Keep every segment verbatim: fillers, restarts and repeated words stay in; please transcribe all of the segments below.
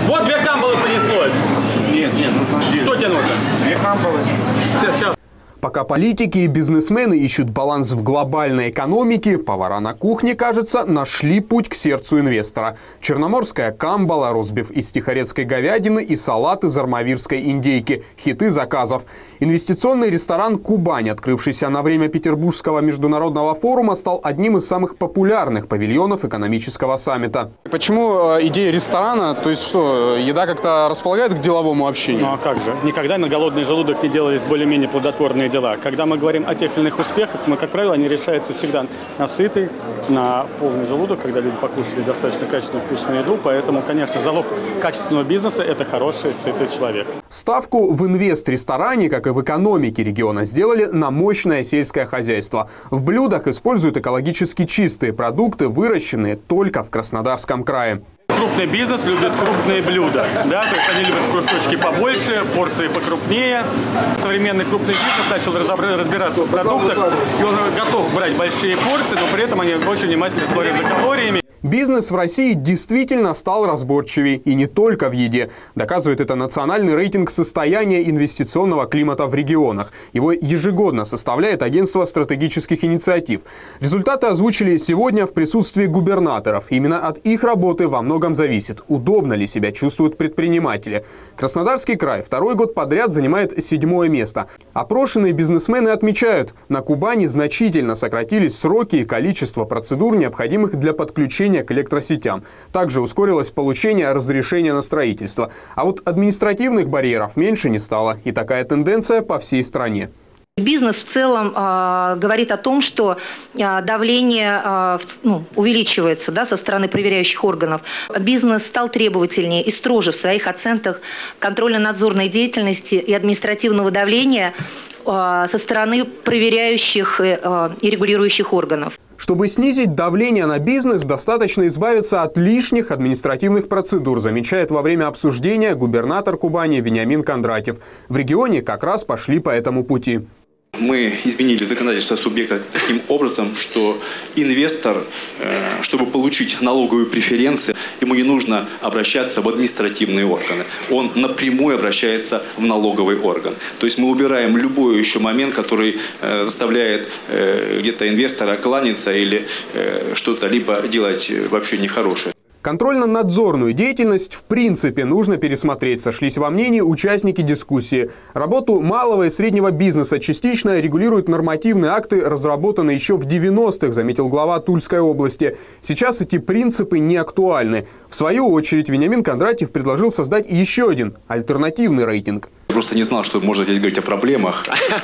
Вот две камбалы понеслось. Нет, нет, нужно. Что тебе нужно? Две камбалы. Сейчас. Пока политики и бизнесмены ищут баланс в глобальной экономике, повара на кухне, кажется, нашли путь к сердцу инвестора. Черноморская камбала, ростбиф из тихорецкой говядины и салат из армавирской индейки – хиты заказов. Инвестиционный ресторан «Кубань», открывшийся на время Петербургского международного форума, стал одним из самых популярных павильонов экономического саммита. Почему идея ресторана? То есть что, еда как-то располагает к деловому общению? Ну а как же? Никогда на голодный желудок не делались более-менее плодотворные дела. Когда мы говорим о тех или иных успехах, мы, как правило, они решаются всегда на сытый, на полный желудок, когда люди покушали достаточно качественную вкусную еду. Поэтому, конечно, залог качественного бизнеса – это хороший, сытый человек. Ставку в инвест-ресторане, как и в экономике региона, сделали на мощное сельское хозяйство. В блюдах используют экологически чистые продукты, выращенные только в Краснодарском крае. Крупный бизнес любит крупные блюда, да, то есть они любят кусочки побольше, порции покрупнее. Современный крупный бизнес начал разбираться в продуктах, и он готов брать большие порции, но при этом они очень внимательно смотрят за калориями. Бизнес в России действительно стал разборчивее, и не только в еде. Доказывает это национальный рейтинг состояния инвестиционного климата в регионах. Его ежегодно составляет агентство стратегических инициатив. Результаты озвучили сегодня в присутствии губернаторов. Именно от их работы во многом зависит, удобно ли себя чувствуют предприниматели. Краснодарский край второй год подряд занимает седьмое место. Опрошенные бизнесмены отмечают, на Кубани значительно сократились сроки и количество процедур, необходимых для подключения к электросетям. Также ускорилось получение разрешения на строительство. А вот административных барьеров меньше не стало. И такая тенденция по всей стране. Бизнес в целом э, говорит о том, что э, давление э, ну, увеличивается, да, со стороны проверяющих органов. Бизнес стал требовательнее и строже в своих оценках контрольно-надзорной деятельности и административного давления э, со стороны проверяющих э, и регулирующих органов. Чтобы снизить давление на бизнес, достаточно избавиться от лишних административных процедур, замечает во время обсуждения губернатор Кубани Вениамин Кондратьев. В регионе как раз пошли по этому пути. Мы изменили законодательство субъекта таким образом, что инвестор, чтобы получить налоговые преференции, ему не нужно обращаться в административные органы. Он напрямую обращается в налоговый орган. То есть мы убираем любой еще момент, который заставляет где-то инвестора кланяться или что-то либо делать вообще нехорошее. Контрольно-надзорную деятельность в принципе нужно пересмотреть, сошлись во мнении участники дискуссии. Работу малого и среднего бизнеса частично регулируют нормативные акты, разработанные еще в девяностых, заметил глава Тульской области. Сейчас эти принципы не актуальны. В свою очередь Вениамин Кондратьев предложил создать еще один альтернативный рейтинг. Я просто не знал, что можно здесь говорить о проблемах.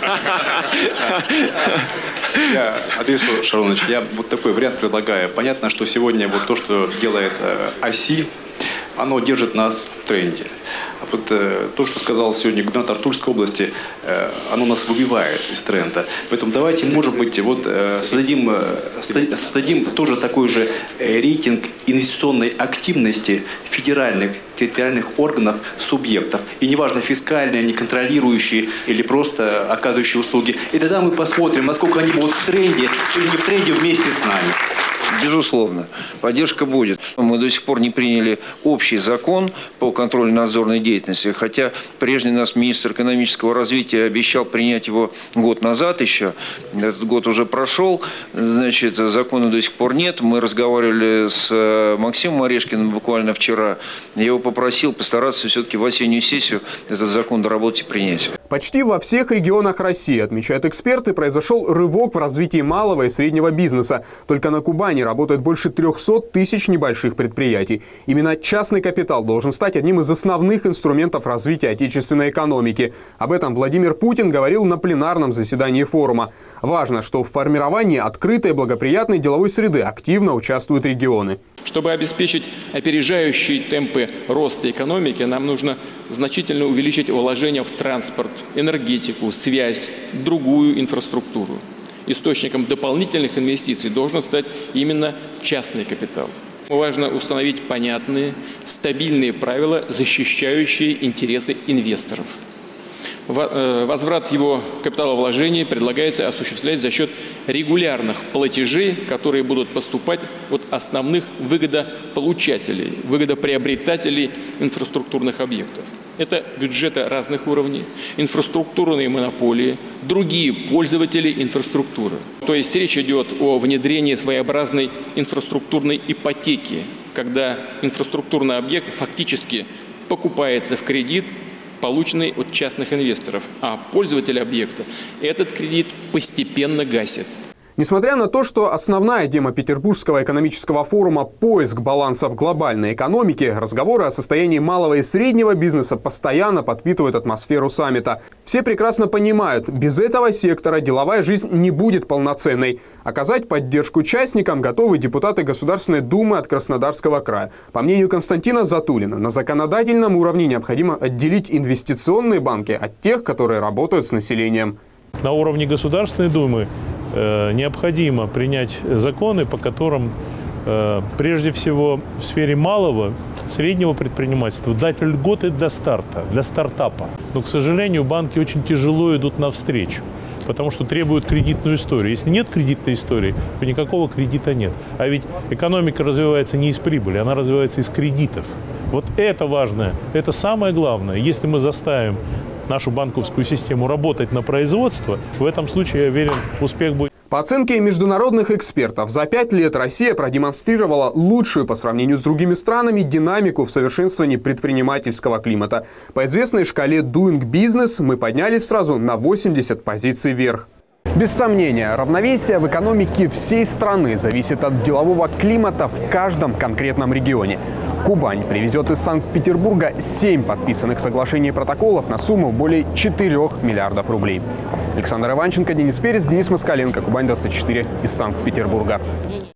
Я ответил, Шаронович, я вот такой вариант предлагаю. Понятно, что сегодня вот то, что делает ОСИ, оно держит нас в тренде. А вот э, то, что сказал сегодня губернатор Тульской области, э, оно нас выбивает из тренда. Поэтому давайте, может быть, вот э, создадим, э, создадим тоже такой же э, рейтинг инвестиционной активности федеральных, территориальных органов, субъектов. И неважно, фискальные, они контролирующие или просто оказывающие услуги. И тогда мы посмотрим, насколько они будут в тренде или не в тренде вместе с нами. Безусловно, поддержка будет. Мы до сих пор не приняли общий закон по контрольно-надзорной деятельности, хотя прежний нас министр экономического развития обещал принять его год назад еще. Этот год уже прошел, значит, закона до сих пор нет. Мы разговаривали с Максимом Орешкиным буквально вчера. Я его попросил постараться все-таки в осеннюю сессию этот закон доработать и принять. Почти во всех регионах России, отмечают эксперты, произошел рывок в развитии малого и среднего бизнеса. Только на Кубани работает больше трёхсот тысяч небольших предприятий. Именно частный капитал должен стать одним из основных инструментов развития отечественной экономики. Об этом Владимир Путин говорил на пленарном заседании форума. Важно, что в формировании открытой и благоприятной деловой среды активно участвуют регионы. Чтобы обеспечить опережающие темпы роста экономики, нам нужно значительно увеличить вложения в транспорт, энергетику, связь, другую инфраструктуру. Источником дополнительных инвестиций должен стать именно частный капитал. Важно установить понятные, стабильные правила, защищающие интересы инвесторов. Возврат его капиталовложений предлагается осуществлять за счет регулярных платежей, которые будут поступать от основных выгодополучателей, выгодоприобретателей инфраструктурных объектов. Это бюджеты разных уровней, инфраструктурные монополии, другие пользователи инфраструктуры. То есть речь идет о внедрении своеобразной инфраструктурной ипотеки, когда инфраструктурный объект фактически покупается в кредит, полученный от частных инвесторов, а пользователь объекта этот кредит постепенно гасит. Несмотря на то, что основная тема Петербургского экономического форума – поиск баланса в глобальной экономике, разговоры о состоянии малого и среднего бизнеса постоянно подпитывают атмосферу саммита. Все прекрасно понимают, без этого сектора деловая жизнь не будет полноценной. Оказать поддержку участникам готовы депутаты Государственной Думы от Краснодарского края. По мнению Константина Затулина, на законодательном уровне необходимо отделить инвестиционные банки от тех, которые работают с населением. На уровне Государственной Думы необходимо принять законы, по которым прежде всего в сфере малого, среднего предпринимательства дать льготы для старта, для стартапа. Но, к сожалению, банки очень тяжело идут навстречу, потому что требуют кредитную историю. Если нет кредитной истории, то никакого кредита нет. А ведь экономика развивается не из прибыли, она развивается из кредитов. Вот это важное, это самое главное. Если мы заставим нашу банковскую систему работать на производство, в этом случае, я уверен, успех будет. По оценке международных экспертов, за пять лет Россия продемонстрировала лучшую по сравнению с другими странами динамику в совершенствовании предпринимательского климата. По известной шкале Doing Business мы поднялись сразу на восемьдесят позиций вверх. Без сомнения, равновесие в экономике всей страны зависит от делового климата в каждом конкретном регионе. Кубань привезет из Санкт-Петербурга семь подписанных соглашений и протоколов на сумму более четырёх миллиардов рублей. Александр Иванченко, Денис Перец, Денис Москаленко, Кубань двадцать четыре из Санкт-Петербурга.